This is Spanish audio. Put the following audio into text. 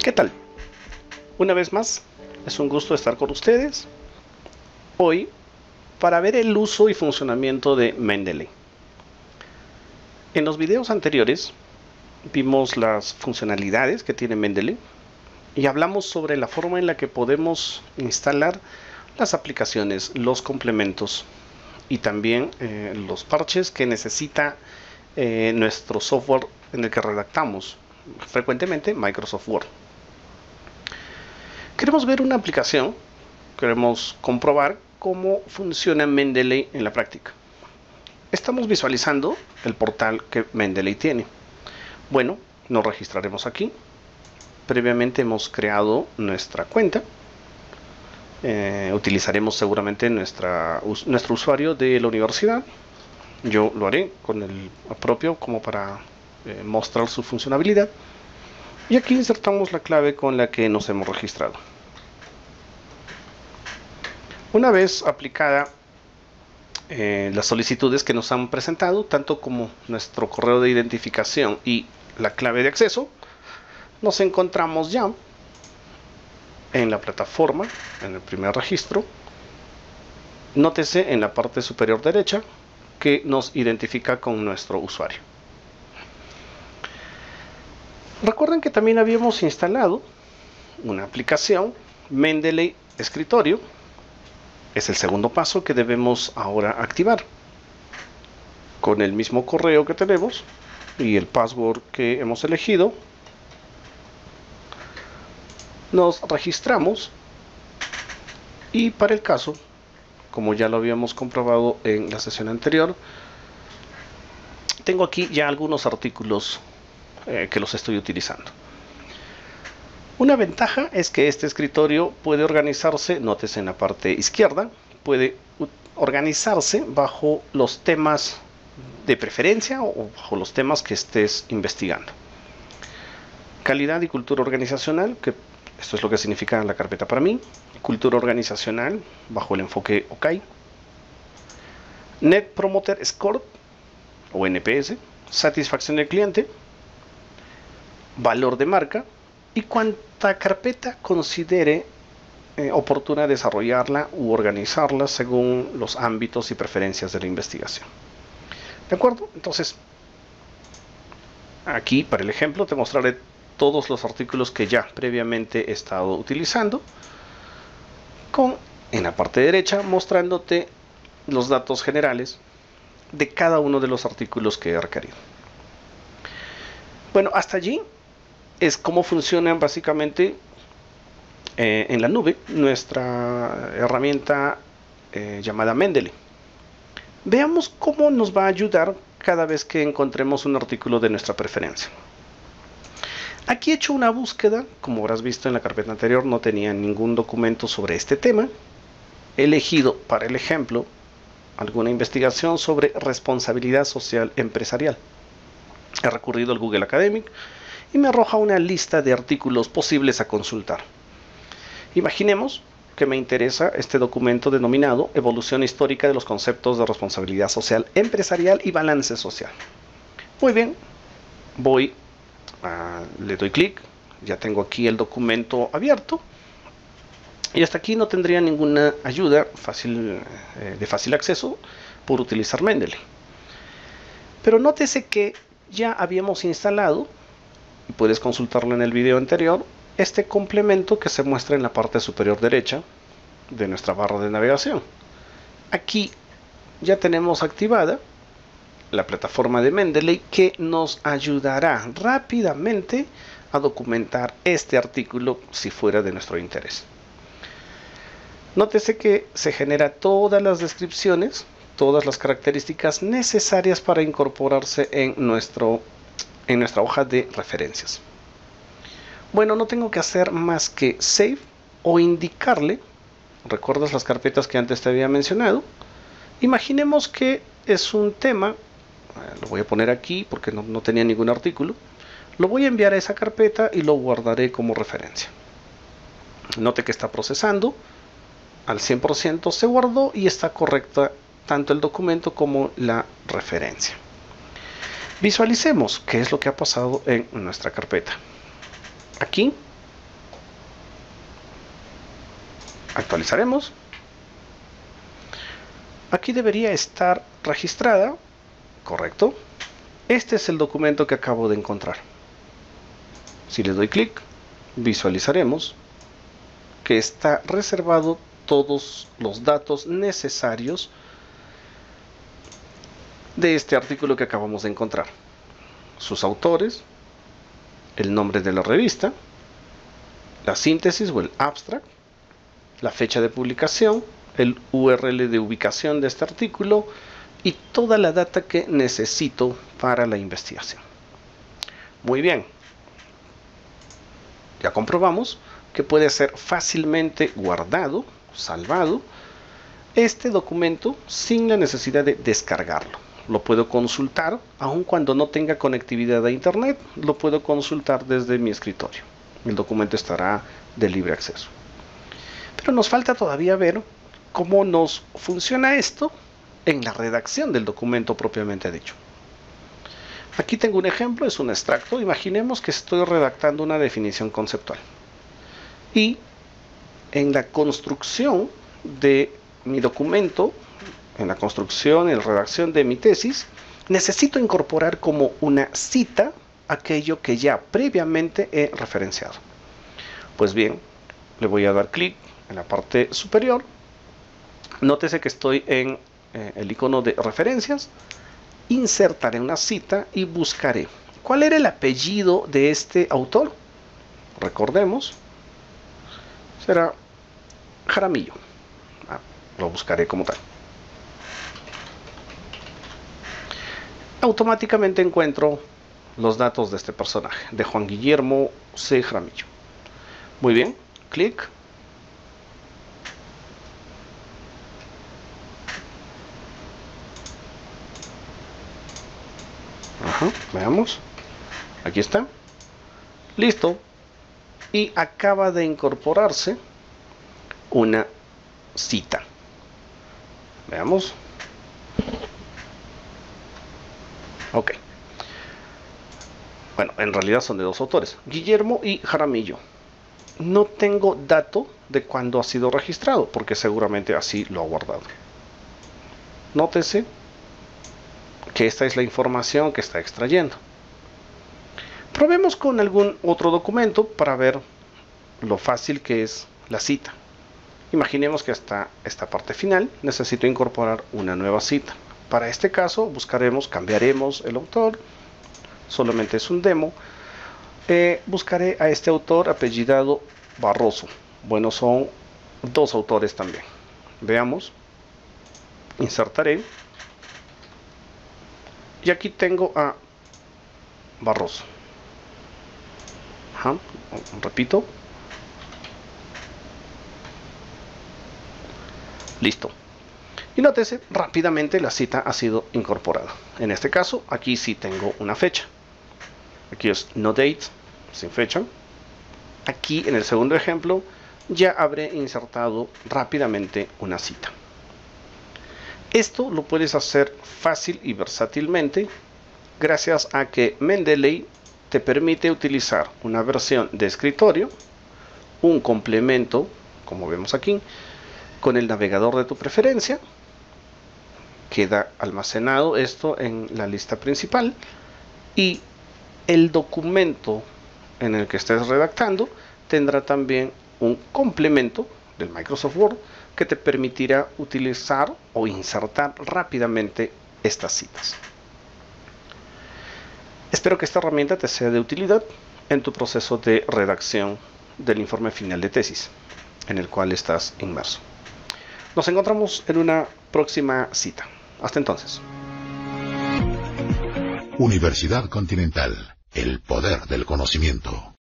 ¿Qué tal? Una vez más, es un gusto estar con ustedes hoy para ver el uso y funcionamiento de Mendeley. En los videos anteriores vimos las funcionalidades que tiene Mendeley y hablamos sobre la forma en la que podemos instalar las aplicaciones, los complementos y también los parches que necesita nuestro software en el que redactamos frecuentemente, Microsoft Word. Queremos ver una aplicación, queremos comprobar cómo funciona Mendeley en la práctica. Estamos visualizando el portal que Mendeley tiene. Bueno, nos registraremos aquí. Previamente hemos creado nuestra cuenta. Utilizaremos seguramente nuestro usuario de la universidad. Yo lo haré con el propio como para mostrar su funcionalidad. Y aquí insertamos la clave con la que nos hemos registrado. Una vez aplicada las solicitudes que nos han presentado, tanto como nuestro correo de identificación y la clave de acceso, nos encontramos ya en la plataforma, en el primer registro. Nótese en la parte superior derecha que nos identifica con nuestro usuario. Recuerden que también habíamos instalado una aplicación, Mendeley Escritorio. Es el segundo paso que debemos ahora activar. Con el mismo correo que tenemos y el password que hemos elegido, nos registramos y para el caso, como ya lo habíamos comprobado en la sesión anterior, tengo aquí ya algunos artículos que los estoy utilizando. Una ventaja es que este escritorio puede organizarse, nótese en la parte izquierda, puede organizarse bajo los temas de preferencia o bajo los temas que estés investigando. Calidad y cultura organizacional, que esto es lo que significa la carpeta para mí. Cultura organizacional bajo el enfoque OK. Net Promoter Score o NPS, satisfacción del cliente, valor de marca y cuánta carpeta considere oportuna desarrollarla u organizarla según los ámbitos y preferencias de la investigación. ¿De acuerdo? Entonces, aquí para el ejemplo te mostraré todos los artículos que ya previamente he estado utilizando, en la parte derecha mostrándote los datos generales de cada uno de los artículos que he requerido. Bueno, hasta allí es cómo funciona básicamente en la nube nuestra herramienta llamada Mendeley. Veamos cómo nos va a ayudar cada vez que encontremos un artículo de nuestra preferencia. Aquí he hecho una búsqueda, como habrás visto en la carpeta anterior, no tenía ningún documento sobre este tema. He elegido para el ejemplo alguna investigación sobre responsabilidad social empresarial. He recurrido al Google Academic y me arroja una lista de artículos posibles a consultar. Imaginemos que me interesa este documento denominado Evolución histórica de los conceptos de responsabilidad social empresarial y balance social. Muy bien, le doy clic, ya tengo aquí el documento abierto y hasta aquí no tendría ninguna ayuda de fácil acceso por utilizar Mendeley. Pero nótese que ya habíamos instalado, y puedes consultarlo en el video anterior, este complemento que se muestra en la parte superior derecha de nuestra barra de navegación. Aquí ya tenemos activada la plataforma de Mendeley que nos ayudará rápidamente a documentar este artículo si fuera de nuestro interés. Nótese que se genera todas las descripciones, todas las características necesarias para incorporarse en nuestra hoja de referencias. Bueno, no tengo que hacer más que save o indicarle. ¿Recuerdas las carpetas que antes te había mencionado? Imaginemos que es un tema, lo voy a poner aquí porque no tenía ningún artículo. Lo voy a enviar a esa carpeta y lo guardaré como referencia. Note que está procesando. Al 100% se guardó y está correcta tanto el documento como la referencia. Visualicemos qué es lo que ha pasado en nuestra carpeta. Aquí Actualizaremos. Aquí debería estar registrada. Correcto. Este es el documento que acabo de encontrar. Si le doy clic, visualizaremos que está reservado todos los datos necesarios de este artículo que acabamos de encontrar. Sus autores, el nombre de la revista, la síntesis o el abstract, la fecha de publicación, el URL de ubicación de este artículo y toda la data que necesito para la investigación. Muy bien. Ya comprobamos que puede ser fácilmente guardado, salvado, este documento sin la necesidad de descargarlo. Lo puedo consultar, aun cuando no tenga conectividad a internet, lo puedo consultar desde mi escritorio. El documento estará de libre acceso. Pero nos falta todavía ver cómo nos funciona esto en la redacción del documento propiamente dicho. Aquí tengo un ejemplo, es un extracto. Imaginemos que estoy redactando una definición conceptual. Y en la construcción de mi documento, en la construcción y redacción de mi tesis, necesito incorporar como una cita aquello que ya previamente he referenciado. Pues bien, le voy a dar clic en la parte superior. Nótese que estoy en el icono de referencias. Insertaré una cita y buscaré cuál era el apellido de este autor. Recordemos, será Jaramillo. Lo buscaré como tal. Automáticamente encuentro los datos de este personaje, de Juan Guillermo C. Jaramillo. Muy bien, clic. Veamos. Aquí está. Listo. Y acaba de incorporarse una cita. Veamos. Ok. Bueno, en realidad son de dos autores, Guillermo y Jaramillo. No tengo dato de cuándo ha sido registrado, porque seguramente así lo ha guardado. Nótese que esta es la información que está extrayendo. Probemos con algún otro documento para ver lo fácil que es la cita. Imaginemos que hasta esta parte final necesito incorporar una nueva cita. Para este caso buscaremos, cambiaremos el autor, solamente es un demo. Buscaré a este autor apellidado Barroso. Bueno, son dos autores también. Veamos. Insertaré. Y aquí tengo a Barroso. Repito. Listo. Y nótese, rápidamente la cita ha sido incorporada. En este caso, aquí sí tengo una fecha. Aquí es no date, sin fecha. Aquí en el segundo ejemplo ya habré insertado rápidamente una cita. Esto lo puedes hacer fácil y versátilmente gracias a que Mendeley te permite utilizar una versión de escritorio, un complemento, como vemos aquí, con el navegador de tu preferencia. Queda almacenado esto en la lista principal y el documento en el que estés redactando tendrá también un complemento del Microsoft Word que te permitirá utilizar o insertar rápidamente estas citas. Espero que esta herramienta te sea de utilidad en tu proceso de redacción del informe final de tesis en el cual estás inmerso. Nos encontramos en una próxima cita. Hasta entonces. Universidad Continental, el poder del conocimiento.